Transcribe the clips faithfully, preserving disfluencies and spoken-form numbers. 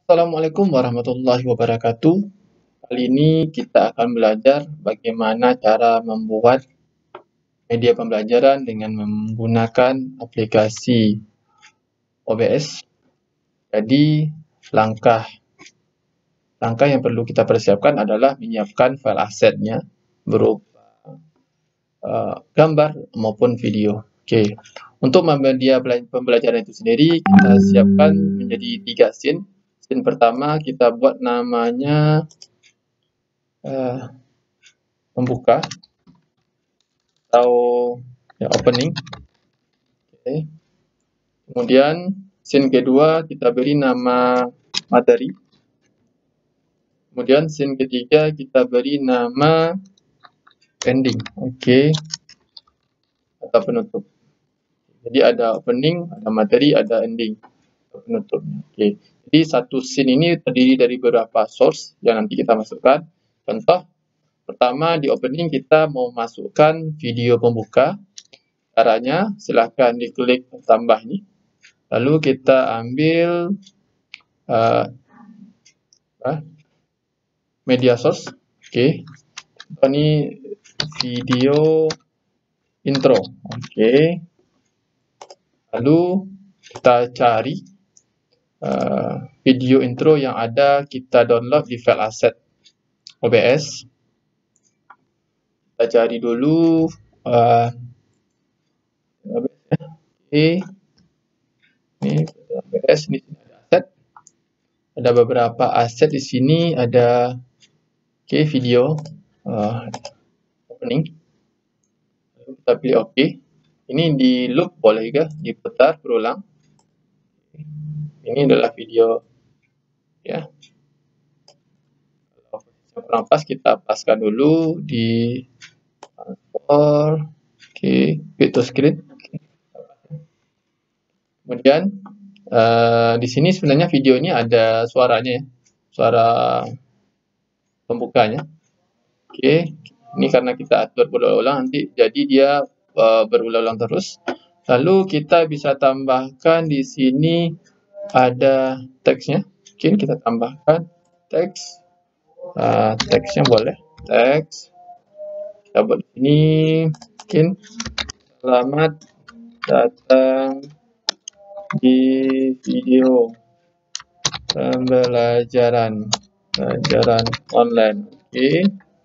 Assalamualaikum warahmatullahi wabarakatuh. Kali ini kita akan belajar bagaimana cara membuat media pembelajaran dengan menggunakan aplikasi O B S. Jadi, langkah langkah yang perlu kita persiapkan adalah menyiapkan file asetnya berupa uh, gambar maupun video. Oke, untuk media pembelajaran itu sendiri kita siapkan menjadi tiga scene. Scene pertama kita buat namanya uh, pembuka atau ya, opening. Okay. Kemudian scene kedua kita beri nama materi. Kemudian scene ketiga kita beri nama ending, oke, okay. Atau penutup. Jadi ada opening, ada materi, ada ending, atau penutupnya. Oke. Okay. Jadi satu scene ini terdiri dari beberapa source yang nanti kita masukkan. Contoh pertama di opening kita mau masukkan video pembuka. Caranya silahkan diklik tambah ini. Lalu kita ambil uh, uh, media source. Oke. Okay. Ini video intro. Oke. Okay. Lalu kita cari uh, video intro yang ada kita download di file asset O B S. Kita cari dulu uh, Oke. Ini O B S, ini ada aset. Ada beberapa aset di sini, ada oke okay, video uh, opening. Lalu kita pilih oke. Okay. Ini di loop boleh juga diputar berulang. Ini adalah video ya. Kalau kurang pas kita paskan dulu di transfer. Oke, okay. Fit to screen. Okay. Kemudian uh, di sini sebenarnya video ini ada suaranya ya. Suara pembukanya. Oke, okay. Ini karena kita atur berulang-ulang nanti jadi dia uh, berulang-ulang terus. Lalu kita bisa tambahkan di sini ada teksnya. Mungkin kita tambahkan teks. Uh, teksnya boleh. Teks. Kita buat ini. Mungkin selamat datang di video pembelajaran pembelajaran online. Oke. Okay.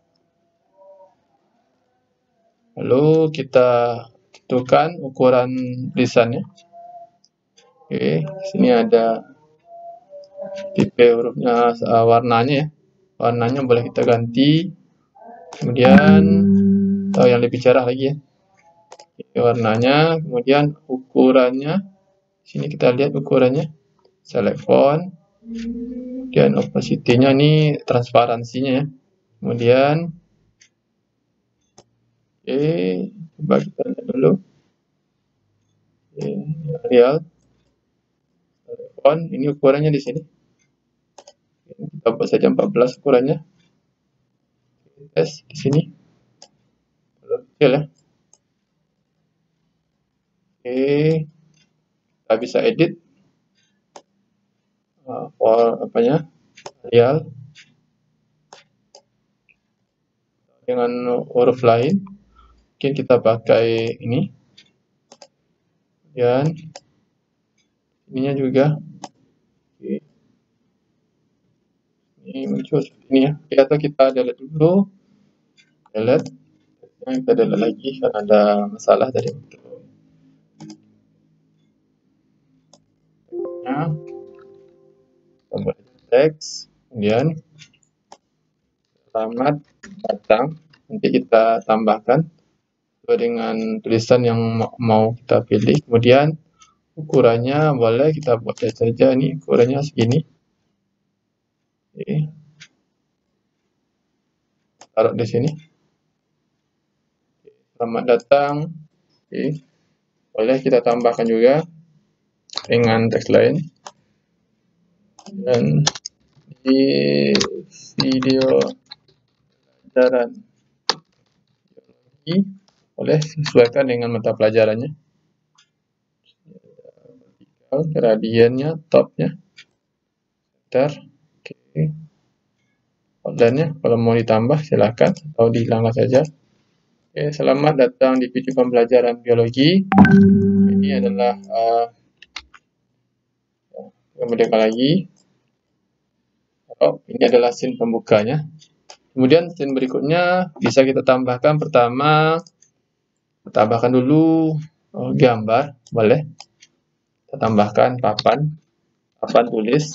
Lalu kita tentukan ukuran tulisannya. Oke, sini ada tipe hurufnya, warnanya ya. Warnanya boleh kita ganti. Kemudian atau yang lebih cerah lagi ya. Oke, warnanya, kemudian ukurannya. Sini kita lihat ukurannya. Select font. Kemudian opacity-nya ini transparansinya ya. Kemudian oke, coba kita lihat dulu. Oke, Arial. Font, ini ukurannya di sini. Kita buat saja empat belas ukurannya. Tes di sini. Kecil ya. Oke, kita bisa edit uh, for apanya, Arial dengan huruf lain. Mungkin kita pakai ini. Dan ininya juga. Oke. Ini muncul seperti ini ya. Oke, atau kita delete dulu. Delete. Kita delete lagi karena ada masalah tadi. Nah, kita teks. Kemudian selamat datang. Nanti kita tambahkan sesuai dengan tulisan yang mau kita pilih. Kemudian ukurannya boleh kita buat saja nih, ukurannya segini. Oke. Taruh di sini. Selamat datang. Oke. Boleh kita tambahkan juga dengan teks lain. Dan di video pelajaran biologi boleh sesuaikan dengan mata pelajarannya. Gradiennya, topnya. enter. Oke. Outline-nya kalau mau ditambah silakan atau dihilangkan saja. Oke, selamat datang di video pembelajaran biologi. Ini adalah uh, kemudian lagi. Oh, ini adalah scene pembukanya. Kemudian scene berikutnya bisa kita tambahkan. Pertama, kita tambahkan dulu oh, gambar, boleh. Kita tambahkan papan, papan tulis.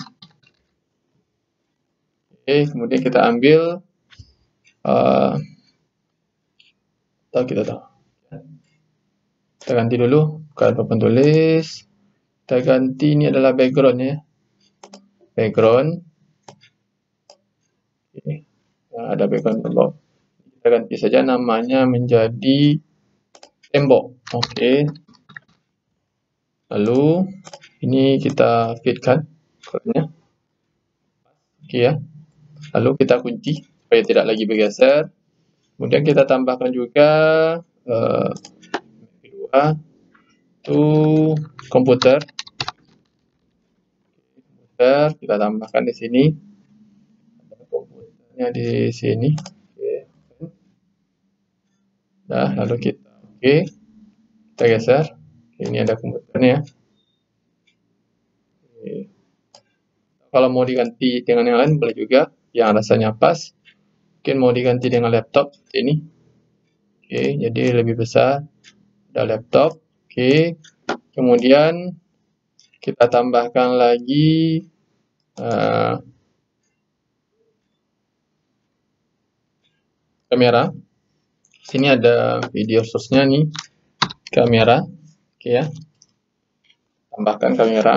Oke, kemudian kita ambil uh, atau kita tahu. Kita ganti dulu bukan papan tulis. Kita ganti, ini adalah background-nya. Background. Oke. Nah, ada background tembok. Kita ganti saja namanya menjadi tembok. Oke. Lalu ini kita fitkan kodenya. Oke ya. Lalu kita kunci supaya tidak lagi bergeser. Kemudian kita tambahkan juga uh, kedua to komputer. Komputer kita tambahkan di sini. Komputernya di sini. Oke. Nah, lalu kita oke. Kita geser. Ini ada komputernya. Oke. Kalau mau diganti dengan yang lain boleh juga, yang rasanya pas. Mungkin mau diganti dengan laptop ini. Oke, jadi lebih besar. Ada laptop. Oke. Kemudian kita tambahkan lagi uh, kamera. Sini ada video source-nya nih. Kamera. Oke ya. Tambahkan kamera.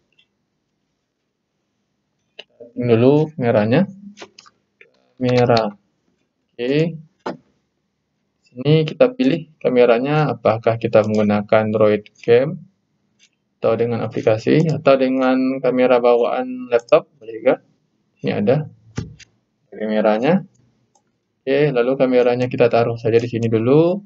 Ini dulu kameranya. Kamera. Oke. Sini kita pilih kameranya apakah kita menggunakan Droid Cam atau dengan aplikasi atau dengan kamera bawaan laptop boleh juga. Ini ada kameranya. Oke, lalu kameranya kita taruh saja di sini dulu.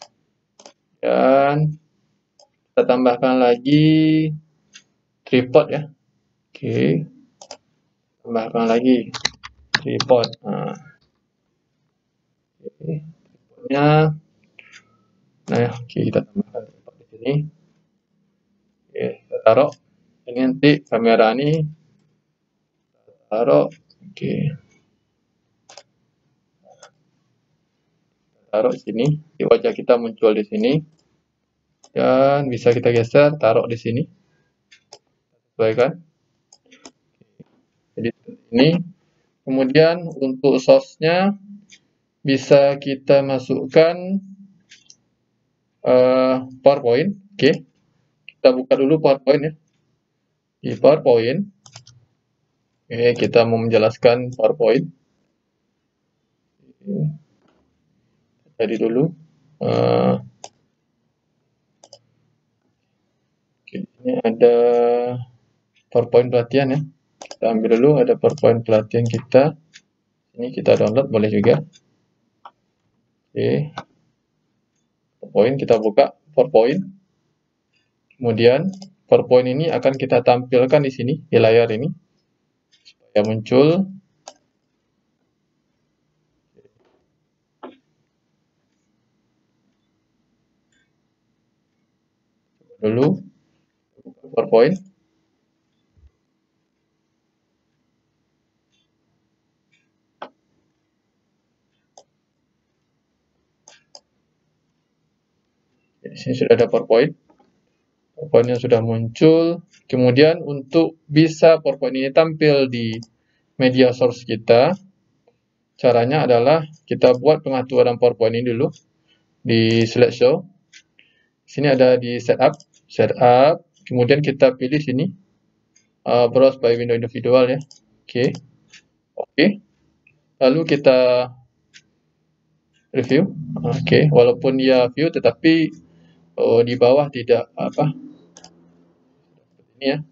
Dan kita tambahkan lagi tripod ya. Oke. Tambahkan lagi tripod. Nah. Oke. Tripodnya. Nah, oke, kita tambahkan tripod di sini. Oke, kita taruh. Ini nanti kamera ini kita taruh. Oke. Kita taruh di sini. Di wajah kita muncul di sini. Dan bisa kita geser, taruh di sini. Sesuaikan. Jadi ini. Kemudian untuk source-nya bisa kita masukkan uh, PowerPoint. Oke. Kita buka dulu PowerPoint ya. Di PowerPoint. Oke, kita mau menjelaskan PowerPoint. Jadi dulu. Uh, oke, ini ada PowerPoint pelatihan ya. Kita ambil dulu, ada PowerPoint pelatihan kita. Ini kita download, boleh juga. Oke. PowerPoint, kita buka PowerPoint. Kemudian, PowerPoint ini akan kita tampilkan di sini, di layar ini. Supaya muncul. Dulu, PowerPoint. Di sini sudah ada PowerPoint. PowerPoint-nya sudah muncul. Kemudian untuk bisa PowerPoint ini tampil di media source kita, caranya adalah kita buat pengaturan PowerPoint ini dulu di slideshow. Sini ada di setup, setup. Kemudian kita pilih sini uh, browse by window individual ya. Oke, okay. Oke. Okay. Lalu kita review. Oke, okay. Walaupun dia view tetapi oh, di bawah tidak apa ini ya,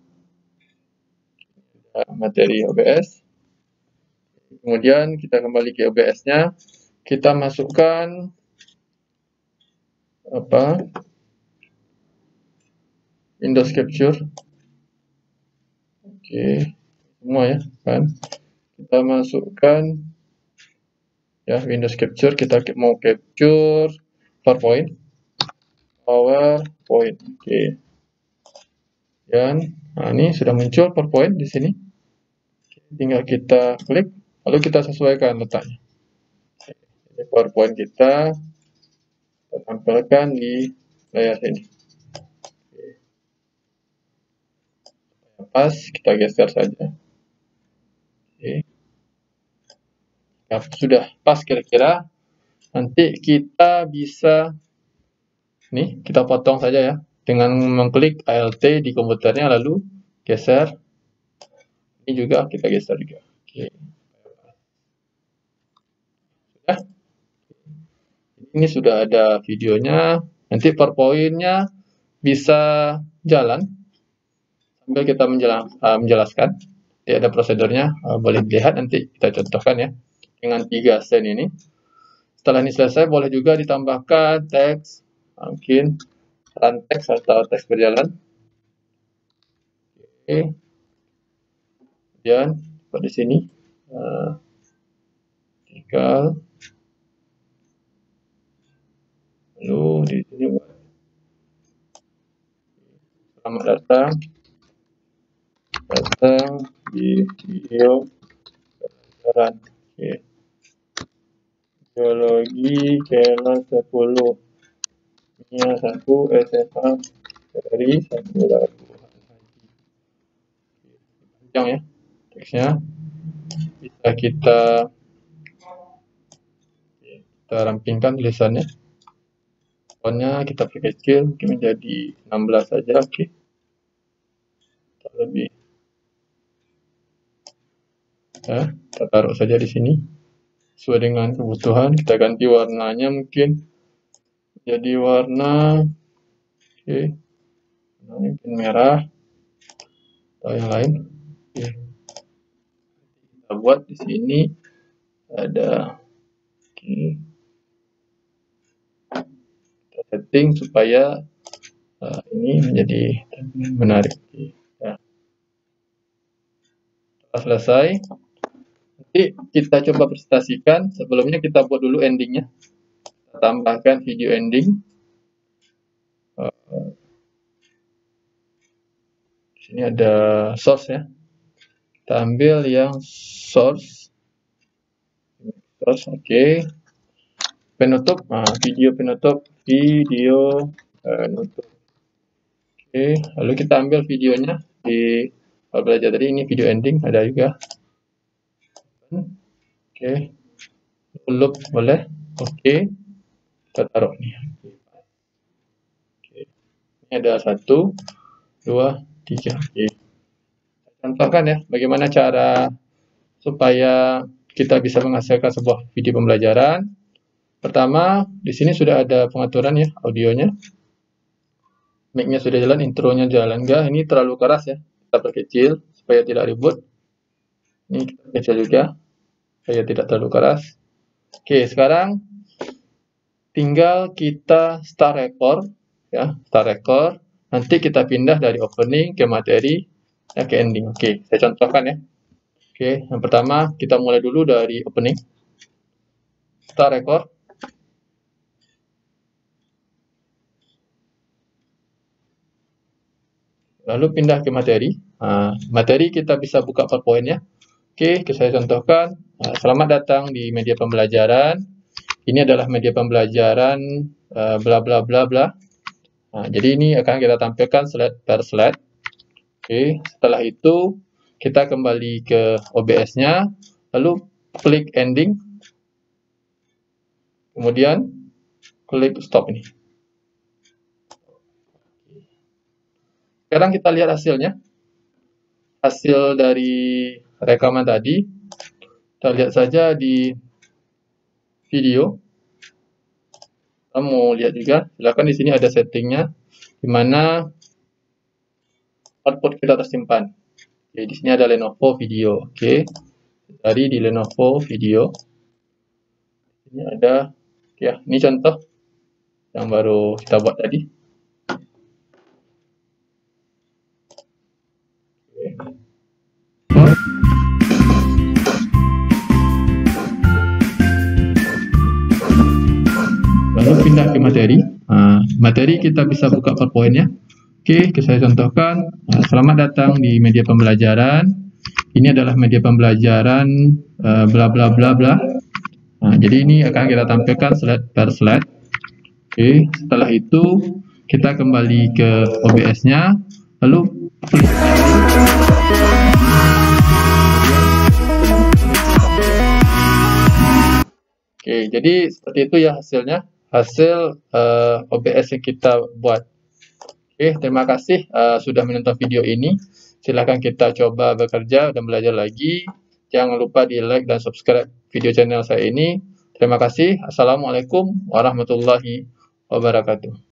materi O B S. Kemudian kita kembali ke O B S-nya, kita masukkan apa Windows Capture. Oke, semua ya kan. Kita masukkan ya Windows Capture, kita mau capture PowerPoint. PowerPoint. Oke. Okay. Dan nah, ini sudah muncul PowerPoint di sini. Tinggal kita klik, lalu kita sesuaikan letaknya. Jadi PowerPoint kita kita tampilkan di layar sini. Pas, kita geser saja. Oke. Nah, sudah pas kira-kira. Nanti kita bisa, nih kita potong saja ya, dengan mengklik Alt di komputernya, lalu geser. Ini juga kita geser juga. Oke. Sudah. Ini sudah ada videonya. Nanti PowerPoint-nya bisa jalan sambil kita menjelaskan. Jadi ada prosedurnya, boleh dilihat nanti kita contohkan ya dengan tiga sen ini. Setelah ini selesai, boleh juga ditambahkan teks, mungkin run teks atau teks berjalan. Oke. Kemudian pada sini uh, tinggal lalu di sini selamat datang datang di video pelajaran okay. Biologi kelas sepuluh Nia satu S M A dari satu Labuhan Haji. Panjang ya teksnya, bisa kita kita rampingkan tulisannya. Fontnya kita perkecil mungkin menjadi enam belas saja. Oke. Okay. Tak lebih. Ya, kita taruh saja di sini. Sesuai dengan kebutuhan, kita ganti warnanya mungkin jadi warna oke. Okay. Mungkin merah atau yang lain. Oke. Okay. Kita buat di sini ada oke. Okay. Setting supaya uh, ini menjadi menarik. Ya. Setelah selesai, nanti kita coba presentasikan. Sebelumnya kita buat dulu endingnya. Kita tambahkan video ending. Uh, di sini ada source ya. Kita ambil yang source. Source, oke. Okay. Penutup, nah, video penutup, video penutup. Oke, okay. Lalu kita ambil videonya di belajar tadi, ini video ending ada juga. Oke, okay. Loop boleh, oke. Okay. Kita taruh nih. Oke, okay. Ini ada satu, dua, tiga. Oke. Okay. Contohkan ya, bagaimana cara supaya kita bisa menghasilkan sebuah video pembelajaran. Pertama, di sini sudah ada pengaturan ya, audionya. Mic-nya sudah jalan, intronya jalan. Enggak, ini terlalu keras ya. Kita perkecil supaya tidak ribut. Ini kita kecil juga supaya tidak terlalu keras. Oke, sekarang tinggal kita start record ya, start record. Nanti kita pindah dari opening ke materi ya, ke ending. Oke, saya contohkan ya. Oke, yang pertama kita mulai dulu dari opening. Start record. Lalu pindah ke materi. Nah, materi kita bisa buka PowerPoint-nya. Oke, saya contohkan. Nah, selamat datang di media pembelajaran. Ini adalah media pembelajaran uh, bla bla bla bla. Nah, jadi ini akan kita tampilkan slide per slide. Oke, setelah itu kita kembali ke O B S-nya, lalu klik ending. Kemudian klik stop ini. Sekarang kita lihat hasilnya. Hasil dari rekaman tadi. Kita lihat saja di video. Kita mau lihat juga, silakan di sini ada settingnya, di mana output kita tersimpan. Oke, di sini ada Lenovo Video. Oke, dari di Lenovo Video. Ini ada, ya, ini contoh yang baru kita buat tadi. Oke. pindah ke materi. Uh, materi kita bisa buka PowerPoint-nya. Oke, okay, saya contohkan. Uh, selamat datang di media pembelajaran. Ini adalah media pembelajaran uh, bla bla bla bla. Nah, jadi ini akan kita tampilkan slide per slide. Oke, okay, setelah itu kita kembali ke O B S-nya, lalu klik. Oke, jadi seperti itu ya hasilnya, hasil uh, O B S yang kita buat. Oke, terima kasih uh, sudah menonton video ini. Silahkan kita coba bekerja dan belajar lagi. Jangan lupa di like dan subscribe video channel saya ini. Terima kasih. Assalamualaikum warahmatullahi wabarakatuh.